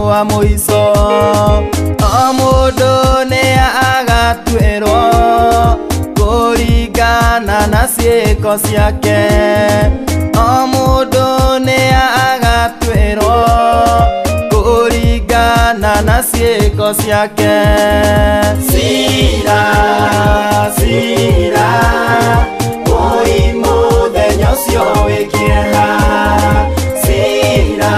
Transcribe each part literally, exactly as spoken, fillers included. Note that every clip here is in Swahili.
wa muico o mundu ni agatuirwo kuringana na ciiko ciake o mundu ni agatuirwo kuringana na ciiko ciake cira cira oi muthenya ucio wi kieha cira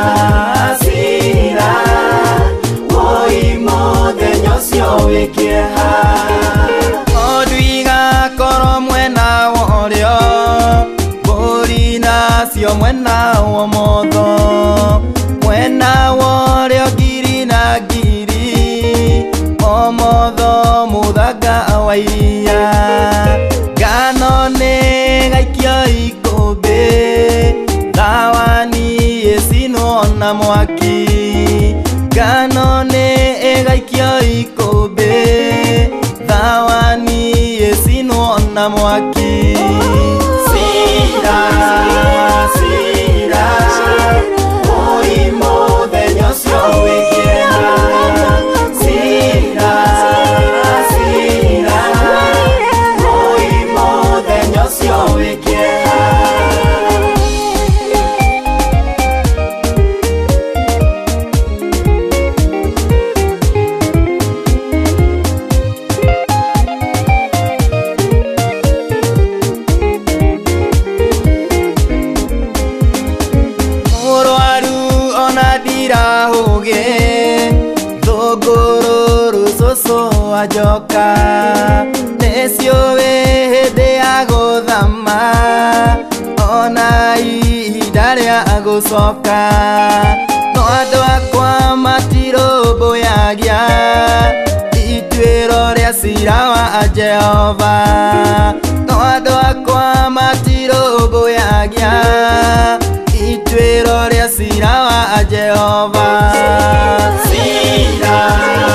cira oi muthenya ucio wi kieha ondu igakorwo mwena worio mbũri nacio mwena wa motho mwena worio ngiri na ngiri o motho muthanga wa iria ngano nĩ gaikio ikũmbĩ thawani ĩcinwo na mwaki ngano nĩ ĩgaikio ikũmbĩ thawani ĩcinwo na mwaki cira cira oi muthenya ũcio wĩ kĩeha cira cira oi muthenya ũcio wĩ kĩeha ajoka nĩciũĩ hĩndĩ ya gũthama ona ihinda rĩa gũcoka no andũ akwa matirũmbũyagia ituĩro rĩa cira wa Jehova no andũ akwa matirũmbũyagia ituĩro rĩa cira wa Jehova cira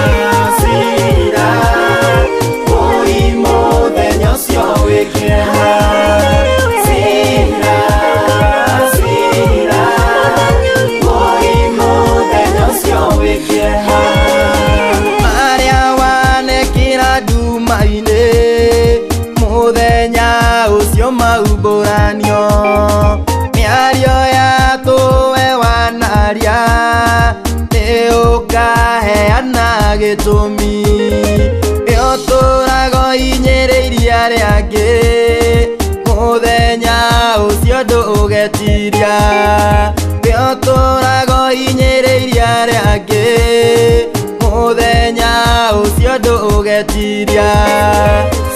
maumbũranio mĩario ya tũwe wanaria nĩ ũkaheana gĩtũmi ĩyo tũrago inyĩrĩiria rĩangĩ mũthenya ũcio ndũgetiria ĩyo tũrago inyĩrĩiria rĩangĩ mũthenya ũcio ndũgetiria